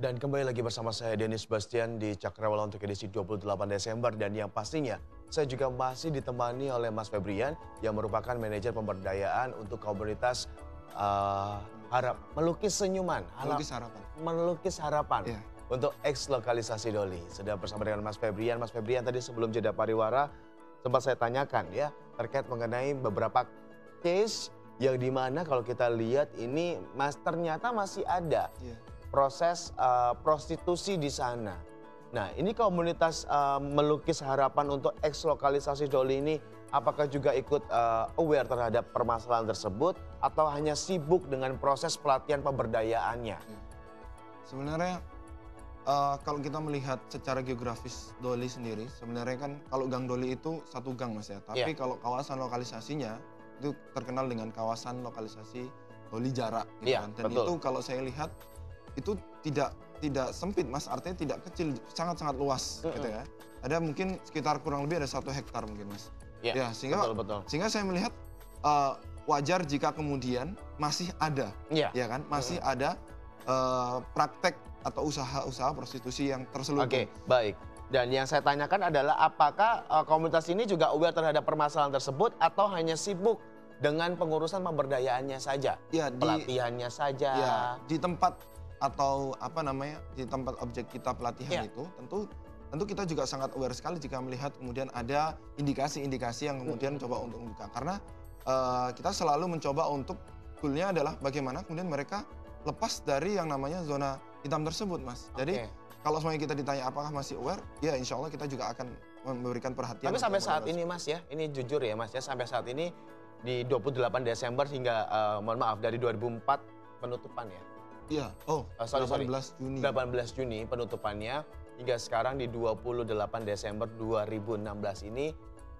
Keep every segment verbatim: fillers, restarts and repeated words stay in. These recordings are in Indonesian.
Dan kembali lagi bersama saya Dennis Bastian di Cakrawala untuk edisi dua puluh delapan Desember. Dan yang pastinya saya juga masih ditemani oleh Mas Febrian yang merupakan manajer pemberdayaan untuk komunitas uh, harap melukis senyuman. Melukis harapan. Melukis harapan. Yeah. Untuk eks lokalisasi Doli. Sudah bersama dengan Mas Febrian. Mas Febrian tadi sebelum jeda pariwara sempat saya tanyakan ya terkait mengenai beberapa case yang dimana kalau kita lihat ini mas ternyata masih ada. Yeah. Proses uh, prostitusi di sana. Nah, ini komunitas uh, melukis harapan untuk eks lokalisasi Doli ini apakah juga ikut uh, aware terhadap permasalahan tersebut atau hanya sibuk dengan proses pelatihan pemberdayaannya? Sebenarnya uh, kalau kita melihat secara geografis Doli sendiri, sebenarnya kan kalau Gang Doli itu satu gang Mas ya. Tapi yeah. kalau kawasan lokalisasinya itu terkenal dengan kawasan lokalisasi Doli Jarak gitu yeah, kan. Dan betul. itu kalau saya lihat itu tidak tidak sempit Mas, artinya tidak kecil, sangat-sangat luas mm-hmm. gitu ya. Ada mungkin sekitar kurang lebih ada satu hektar mungkin Mas. Yeah, ya sehingga betul, betul. sehingga saya melihat uh, wajar jika kemudian masih ada, yeah. ya kan, masih mm-hmm. ada uh, praktek atau usaha-usaha prostitusi yang terselubung. Oke, okay, baik. Dan yang saya tanyakan adalah apakah uh, komunitas ini juga aware terhadap permasalahan tersebut atau hanya sibuk dengan pengurusan pemberdayaannya saja, ya, di, pelatihannya saja. Ya, di tempat atau apa namanya di tempat objek kita pelatihan yeah. itu tentu tentu kita juga sangat aware sekali jika melihat kemudian ada indikasi-indikasi yang kemudian mm-hmm. coba untuk membuka karena uh, kita selalu mencoba untuk goalnya adalah bagaimana kemudian mereka lepas dari yang namanya zona hitam tersebut Mas. Jadi okay. kalau semuanya kita ditanya apakah masih aware, ya insya Allah kita juga akan memberikan perhatian. Tapi sampai saat ini Mas ya, ini jujur ya Mas ya, sampai saat ini di dua puluh delapan Desember hingga uh, mohon maaf dari dua ribu empat penutupan ya. Iya, oh uh, sorry, delapan belas Juni. delapan belas Juni penutupannya hingga sekarang di dua puluh delapan Desember dua ribu enam belas ini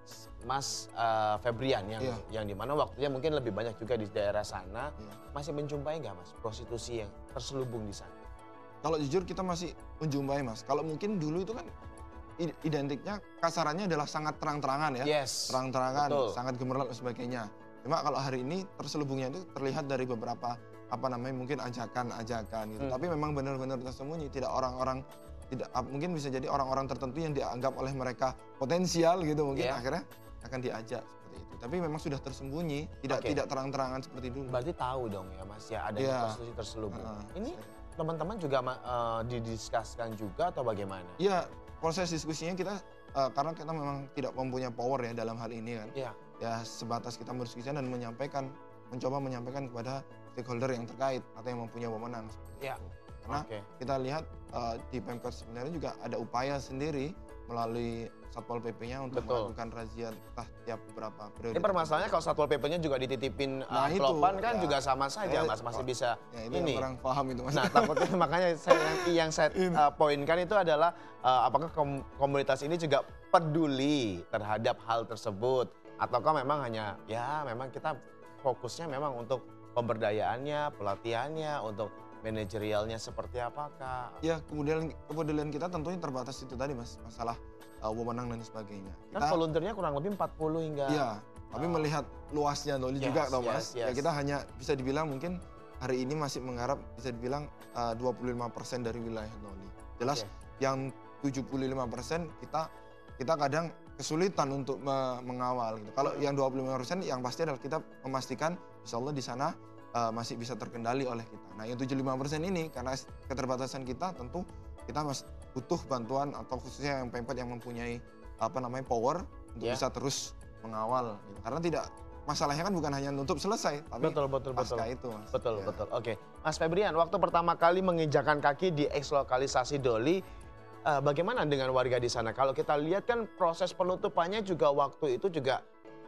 Mas uh, Febrian yang yeah. yang dimana waktunya mungkin lebih banyak juga di daerah sana yeah. masih menjumpai nggak Mas prostitusi yang terselubung di sana? Kalau jujur kita masih menjumpai Mas. Kalau mungkin dulu itu kan identiknya kasarannya adalah sangat terang-terangan ya, yes, terang-terangan, betul. sangat gemerlap dan sebagainya. Cuma kalau hari ini terselubungnya itu terlihat dari beberapa apa namanya mungkin ajakan-ajakan gitu. Hmm. Tapi memang benar-benar tersembunyi, tidak orang-orang tidak mungkin bisa jadi orang-orang tertentu yang dianggap oleh mereka potensial gitu mungkin yeah. akhirnya akan diajak seperti itu. Tapi memang sudah tersembunyi, tidak okay. tidak terang-terangan seperti dulu. Berarti tahu dong ya Mas ya ada yeah. prostitusi terselubung. Uh, ini teman-teman juga uh, didiskuskan juga atau bagaimana? Iya, proses diskusinya kita uh, karena kita memang tidak mempunyai power ya dalam hal ini kan. Yeah. Ya sebatas kita berdiskusi dan menyampaikan mencoba menyampaikan kepada stakeholder yang terkait atau yang mempunyai wewenang seperti ya. itu. Karena okay. kita lihat uh, di Pemkot sebenarnya juga ada upaya sendiri melalui Satpol P P-nya untuk Betul. melakukan razia entah tiap beberapa periode. Ini permasalahannya kalau Satpol P P-nya juga dititipin nah, amplop-an kan ya, juga sama saja saya, Mas, masih bisa ya, itu ini. Yang kurang paham itu Mas. Nah takutnya makanya saya, yang, yang saya uh, poinkan itu adalah uh, apakah kom komunitas ini juga peduli terhadap hal tersebut ataukah memang hanya ya memang kita fokusnya memang untuk pemberdayaannya, pelatihannya, untuk manajerialnya seperti apakah? Ya, kemudian kepedulian kita tentunya terbatas itu tadi Mas, masalah uh, wewenang dan sebagainya. Kan kita, volunteernya kurang lebih empat puluh hingga... Iya, tapi uh, melihat luasnya Doli yes, juga tau Mas. Yes, yes. Ya kita hanya bisa dibilang mungkin hari ini masih mengharap bisa dibilang uh, dua puluh lima persen dari wilayah Doli. Jelas okay. yang tujuh puluh lima persen kita kita kadang kesulitan untuk me mengawal gitu. Kalau yang dua puluh lima persen yang pasti adalah kita memastikan insya Allah di sana uh, masih bisa terkendali oleh kita. Nah yang tujuh puluh lima persen ini karena keterbatasan kita tentu kita masih butuh bantuan atau khususnya yang Pemkot yang mempunyai apa namanya power untuk yeah. bisa terus mengawal gitu. Karena tidak masalahnya kan bukan hanya nutup selesai tapi betul, betul, pasca betul. itu Mas. Betul, ya. betul. Oke. Mas Febrian, waktu pertama kali menginjakan kaki di eks lokalisasi Doli, Uh, bagaimana dengan warga di sana? Kalau kita lihat kan proses penutupannya juga waktu itu juga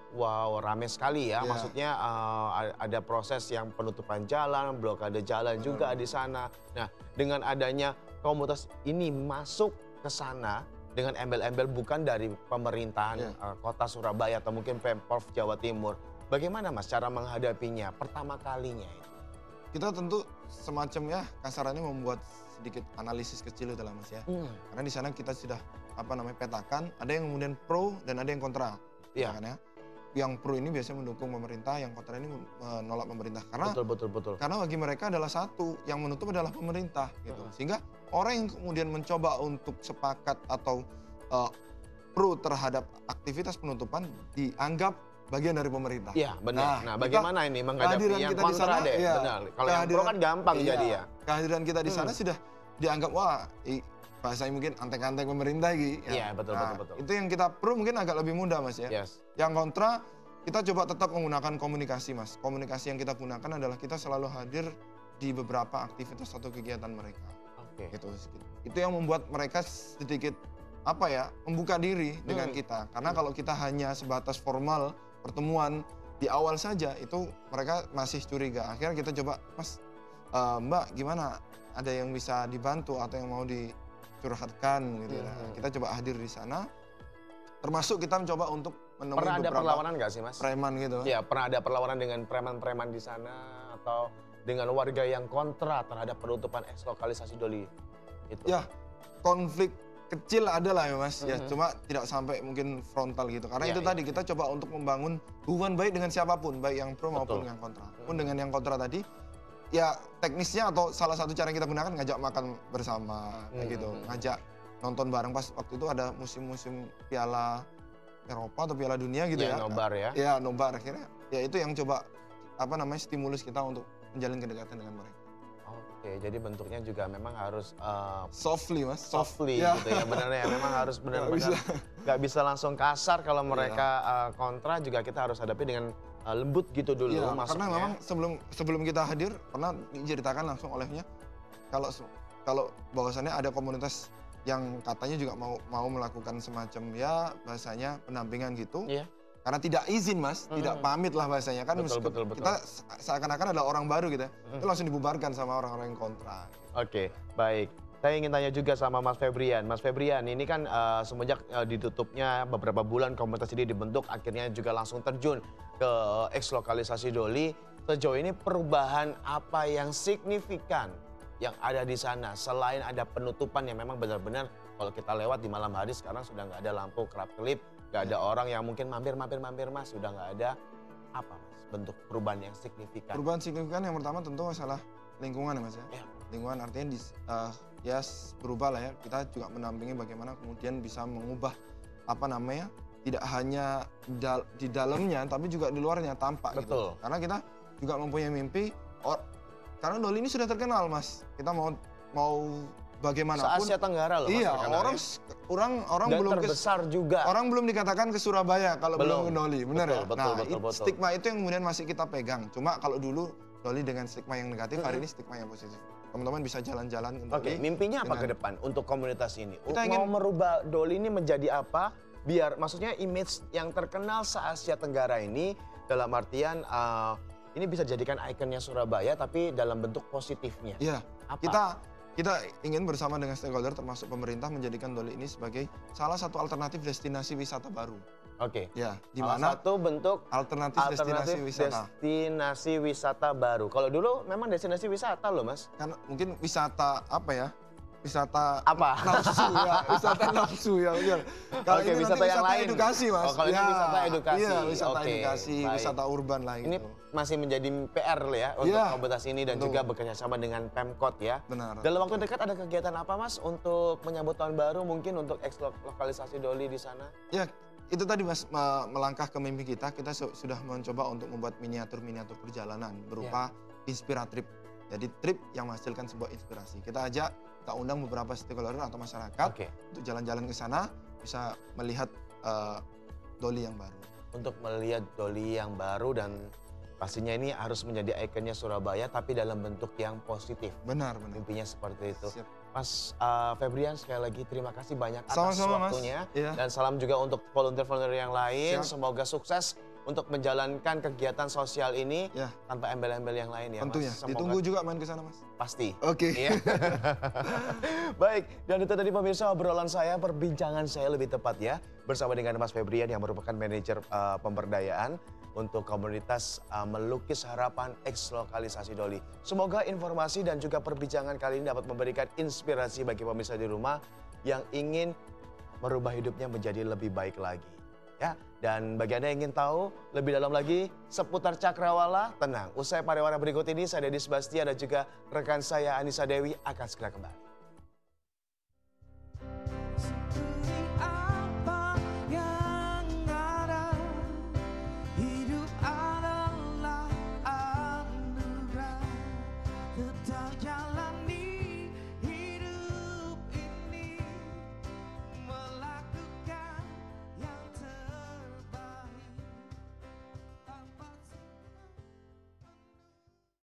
wow ramai sekali ya. Yeah. Maksudnya uh, ada proses yang penutupan jalan, blokade jalan hmm. juga di sana. Nah dengan adanya komunitas ini masuk ke sana dengan embel-embel bukan dari pemerintahan yeah. uh, kota Surabaya atau mungkin Pemprov Jawa Timur. Bagaimana Mas cara menghadapinya pertama kalinya itu? Kita tentu semacam ya kasarannya membuat sedikit analisis kecil itu lah Mas ya. Hmm. Karena di sana kita sudah apa namanya petakan, ada yang kemudian pro dan ada yang kontra. Iya. Kan ya. Yang pro ini biasanya mendukung pemerintah, yang kontra ini menolak pemerintah. Karena betul betul betul. Karena bagi mereka adalah satu, yang menutup adalah pemerintah gitu. Hmm. Sehingga orang yang kemudian mencoba untuk sepakat atau uh, pro terhadap aktivitas penutupan dianggap bagian dari pemerintah. Iya, benar. Nah, nah bagaimana ini menghadapi yang kita kontra di sana, deh? Ya, benar. Kalau yang pro kan gampang iya, jadi ya. Kehadiran kita di sana hmm. sudah dianggap wah, bahasanya mungkin antek-antek pemerintah gitu. Iya, ya, betul, nah, betul, betul. Itu yang kita pro mungkin agak lebih mudah, Mas ya. Yes. Yang kontra, kita coba tetap menggunakan komunikasi, Mas. Komunikasi yang kita gunakan adalah kita selalu hadir di beberapa aktivitas atau kegiatan mereka. Oke. Okay. Gitu. Itu yang membuat mereka sedikit apa ya, membuka diri hmm. dengan kita. Karena hmm. kalau kita hanya sebatas formal pertemuan di awal saja, itu mereka masih curiga. Akhirnya kita coba, Mas, uh, Mbak, gimana? Ada yang bisa dibantu atau yang mau dicurhatkan gitu ya. Hmm. Kita coba hadir di sana. Termasuk kita mencoba untuk menemui pernah ada beberapa perlawanan nggak sih, Mas? Preman gitu. Iya, pernah ada perlawanan dengan preman-preman di sana atau dengan warga yang kontra terhadap penutupan ekslokalisasi Doli itu? Ya, konflik kecil ada lah ya, Mas. Mm-hmm. Ya, cuma tidak sampai mungkin frontal gitu. Karena ya, itu ya, tadi kita coba untuk membangun hubungan baik dengan siapapun, baik yang pro maupun yang kontra. Pun dengan yang kontra tadi, ya teknisnya atau salah satu cara yang kita gunakan ngajak makan bersama kayak hmm. gitu, ngajak nonton bareng pas waktu itu ada musim-musim Piala Eropa atau Piala Dunia gitu ya. Ya, nobar ya. Ya, nobar akhirnya. Ya itu yang coba apa namanya stimulus kita untuk menjalin kedekatan dengan mereka. Oke, jadi bentuknya juga memang harus uh, softly, Mas. Softly ya. gitu ya benar ya. Memang harus benar-benar nggak bisa langsung kasar kalau mereka ya. uh, kontra juga kita harus hadapi dengan uh, lembut gitu dulu ya, masuknya. Karena memang sebelum sebelum kita hadir pernah diceritakan langsung olehnya kalau kalau bahwasannya ada komunitas yang katanya juga mau mau melakukan semacam ya bahasanya pendampingan gitu. Iya. Karena tidak izin, Mas, hmm. tidak pamit lah bahasanya kan. Betul, betul, betul. Kita seakan-akan adalah orang baru gitu ya. Hmm. Itu langsung dibubarkan sama orang-orang yang kontra. Oke, baik. Saya ingin tanya juga sama Mas Febrian. Mas Febrian, ini kan uh, semenjak uh, ditutupnya beberapa bulan komunitas ini dibentuk, akhirnya juga langsung terjun ke ekslokalisasi Doli. Sejauh ini perubahan apa yang signifikan yang ada di sana selain ada penutupan yang memang benar-benar kalau kita lewat di malam hari sekarang sudah nggak ada lampu kerap-kelip, nggak ada orang yang mungkin mampir-mampir-mampir, Mas, sudah nggak ada apa, Mas, bentuk perubahan yang signifikan? Perubahan signifikan yang pertama tentu masalah lingkungan ya, Mas ya. Ya. Lingkungan artinya di, uh, ya berubah lah ya. Kita juga mendampingi bagaimana kemudian bisa mengubah apa namanya tidak hanya dal di dalamnya tapi juga di luarnya tampak. Betul. Gitu. Karena kita juga mempunyai mimpi. Or, karena Doli ini sudah terkenal, Mas. Kita mau mau bagaimanapun. Se-Asia Tenggara loh, Mas. Iya, orang orang orang Dan belum terbesar ke, juga. Orang belum dikatakan ke Surabaya kalau belum, belum ke Doli, benar ya? Betul, nah, betul, it, betul. stigma itu yang kemudian masih kita pegang. Cuma kalau dulu Doli dengan stigma yang negatif, hari ini stigma yang positif. Teman-teman bisa jalan-jalan ke Doli. Oke, mimpinya apa ke depan untuk komunitas ini? Kita ingin mau merubah Doli ini menjadi apa? Biar maksudnya image yang terkenal se-Asia Tenggara ini dalam artian uh, ini bisa jadikan ikonnya Surabaya tapi dalam bentuk positifnya. Iya. Kita kita ingin bersama dengan stakeholder termasuk pemerintah menjadikan Doli ini sebagai salah satu alternatif destinasi wisata baru. Oke. Ya, di mana satu bentuk alternatif, alternatif destinasi wisata. Destinasi wisata baru. Kalau dulu memang destinasi wisata loh, Mas. Karena mungkin wisata apa ya? Wisata apa? Nafsu ya, wisata nafsu ya. Kalau ini wisata yang wisata lain. Edukasi, Mas. Oh, kalau ya, ini wisata edukasi. Iya, wisata Oke, edukasi, baik. wisata urban lah ini gitu. Masih menjadi P R ya untuk ya, komunitas ini dan betul. juga bekerja sama dengan Pemkot ya. Benar. Dalam waktu dekat ada kegiatan apa, Mas, untuk menyambut tahun baru mungkin untuk ekslokalisasi Doli di sana? Ya, itu tadi, Mas, melangkah ke mimpi kita, kita sudah mencoba untuk membuat miniatur-miniatur perjalanan berupa ya. Inspiratrip. Jadi trip yang menghasilkan sebuah inspirasi. Kita ajak, kita undang beberapa stakeholder atau masyarakat okay. untuk jalan-jalan ke sana, bisa melihat uh, Doli yang baru. Untuk melihat Doli yang baru dan pastinya ini harus menjadi ikonnya Surabaya tapi dalam bentuk yang positif. Benar, benar. Mimpinya seperti itu. Siap. Mas uh, Febrian, sekali lagi terima kasih banyak atas Sama-sama, waktunya. Mas. Dan salam juga untuk volunteer-volunteer yang lain. Siap. Semoga sukses untuk menjalankan kegiatan sosial ini ya. Tanpa embel-embel yang lain ya, Tentunya. Mas. Semoga... Ditunggu juga main ke sana, Mas. Pasti. Oke. Okay. Iya. Baik, dan itu tadi pemirsa obrolan saya, perbincangan saya lebih tepat ya, bersama dengan Mas Febrian yang merupakan manajer uh, pemberdayaan untuk komunitas uh, Melukis Harapan Ekslokalisasi Doli. Semoga informasi dan juga perbincangan kali ini dapat memberikan inspirasi bagi pemirsa di rumah yang ingin merubah hidupnya menjadi lebih baik lagi. Ya, dan bagi Anda yang ingin tahu lebih dalam lagi seputar Cakrawala, tenang. Usai pariwara berikut ini, saya Deddy Sebastian dan juga rekan saya Anissa Dewi akan segera kembali.